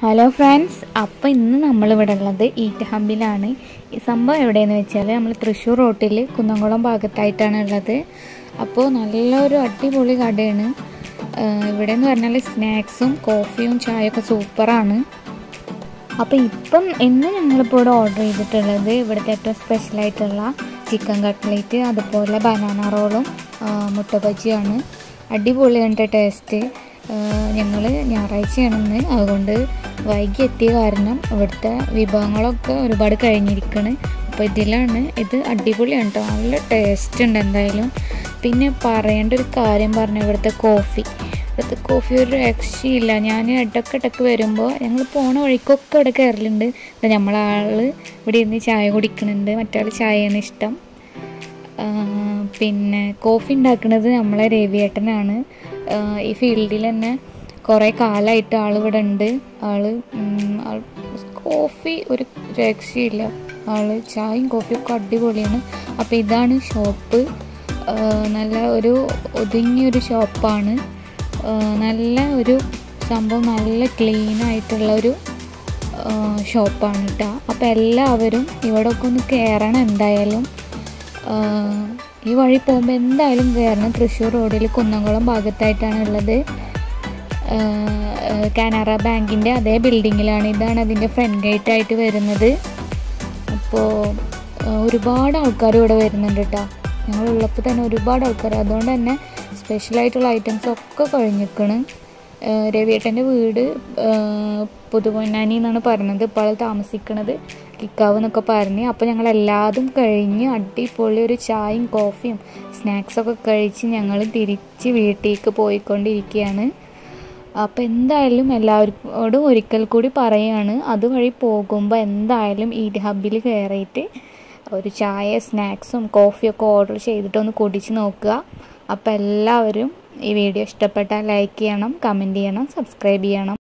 Hello friends, അപ്പോൾ ഇന്ന് നമ്മളിവിടെ ഉള്ളത് ഈറ്റ് ഹബിലാണ്. ഈ സംഭവം എവിടെയെന്ന് വെച്ചാൽ നമ്മൾ തൃശ്ശൂർ റോട്ടിൽ കുന്നംകുളം ഭാഗത്തായിട്ടാണ് ഉള്ളത്. അപ്പോൾ നല്ലൊരു അടിപൊളി കടയാണ്. ഇവിടെ എന്ന് പറഞ്ഞാൽ സ്നാക്സും കോഫിയും ചായയൊക്കെ സൂപ്പറാണ്. അപ്പോൾ ഇപ്പം ഇന്ന് ഞങ്ങളിപ്പോൾ ഇവിടെ ഓർഡർ ചെയ്തിട്ടുള്ളത് ഇവിടുത്തെ ഏറ്റവും സ്പെഷ്യലായിട്ടുള്ള ചിക്കൻ കട്ട്ലേറ്റ്, അതുപോലെ ബനാന റോളും മുട്ട ബജിയാണ്. അടിപൊളിയാണ് ടേസ്റ്റ്. ഞങ്ങൾ ഞായറാഴ്ചയാണെന്ന്, അതുകൊണ്ട് വൈകി എത്തിയ കാരണം ഇവിടുത്തെ വിഭവങ്ങളൊക്കെ ഒരുപാട് കഴിഞ്ഞിരിക്കുകയാണ്. അപ്പോൾ ഇത് അടിപൊളിയാണ് കേട്ടോ, നല്ല ടേസ്റ്റ് ഉണ്ട് എന്തായാലും. പിന്നെ പറയേണ്ട ഒരു കാര്യം പറഞ്ഞാൽ ഇവിടുത്തെ കോഫി ഒരു രക്ഷയില്ല. ഞാൻ ഇടയ്ക്ക് വരുമ്പോൾ ഞങ്ങൾ പോണ വഴിക്കൊക്കെ ഇവിടെ കയറലുണ്ട്. നമ്മളാൾ ഇവിടെ ഇരുന്ന് ചായ കുടിക്കുന്നുണ്ട്, മറ്റാൾ ചായയാണ് ഇഷ്ടം. പിന്നെ കോഫി ഉണ്ടാക്കുന്നത് നമ്മളെ രവിയേട്ടനാണ്. ഈ ഫീൽഡിൽ തന്നെ കുറേ കാലമായിട്ട് ആളിവിടെ ഉണ്ട്. കോഫി ഒരു രക്ഷയില്ല. ചായയും കോഫിയൊക്കെ അടിപൊളിയാണ്. അപ്പോൾ ഇതാണ് ഷോപ്പ്. നല്ല ഒരു ഒതുങ്ങിയൊരു ഷോപ്പാണ്. നല്ല ഒരു സംഭവം, നല്ല ക്ലീനായിട്ടുള്ളൊരു ഷോപ്പാണ് കേട്ടോ. അപ്പോൾ എല്ലാവരും ഇവിടെയൊക്കെ ഒന്ന് കയറണം എന്തായാലും. ഈ വഴി പോകുമ്പോൾ എന്തായാലും കയറണം. തൃശ്ശൂർ റോഡിൽ കുന്നംകുളം ഭാഗത്തായിട്ടാണ് ഉള്ളത്. കാനറ ബാങ്കിൻ്റെ അതേ ബിൽഡിങ്ങിലാണ്. ഇതാണ് അതിൻ്റെ ഫ്രണ്ട് ഗേറ്റായിട്ട് വരുന്നത്. അപ്പോൾ ഒരുപാട് ആൾക്കാർ ഇവിടെ വരുന്നുണ്ട് കേട്ടോ. ഞങ്ങളുള്ളപ്പോൾ തന്നെ ഒരുപാട് ആൾക്കാർ. അതുകൊണ്ട് തന്നെ സ്പെഷ്യലായിട്ടുള്ള ഐറ്റംസൊക്കെ കഴിഞ്ഞിരിക്കണം. രവിയേട്ടൻ്റെ വീട് പുതുപൊന്നാനി എന്നാണ് പറഞ്ഞത്. ഇപ്പോൾ ആൾ താമസിക്കുന്നത് കിക്കാവ് എന്നൊക്കെ പറഞ്ഞ്. അപ്പോൾ ഞങ്ങളെല്ലാതും കഴിഞ്ഞ് അടിപൊളി ഒരു ചായയും കോഫിയും സ്നാക്സൊക്കെ കഴിച്ച് ഞങ്ങൾ തിരിച്ച് വീട്ടിലേക്ക് പോയിക്കൊണ്ടിരിക്കുകയാണ്. അപ്പോൾ എന്തായാലും എല്ലാവരോടും ഒരിക്കൽ കൂടി പറയുകയാണ്, അതുവഴി പോകുമ്പോൾ എന്തായാലും ഈറ്റ് ഹബിൽ കയറിയിട്ട് ഒരു ചായ സ്നാക്സും കോഫിയൊക്കെ ഓർഡർ ചെയ്തിട്ടൊന്ന് കുടിച്ച് നോക്കുക. അപ്പോൾ എല്ലാവരും ഈ വീഡിയോ ഇഷ്ടപ്പെട്ടാൽ ലൈക്ക് ചെയ്യണം, കമൻറ്റ് ചെയ്യണം, സബ്സ്ക്രൈബ് ചെയ്യണം.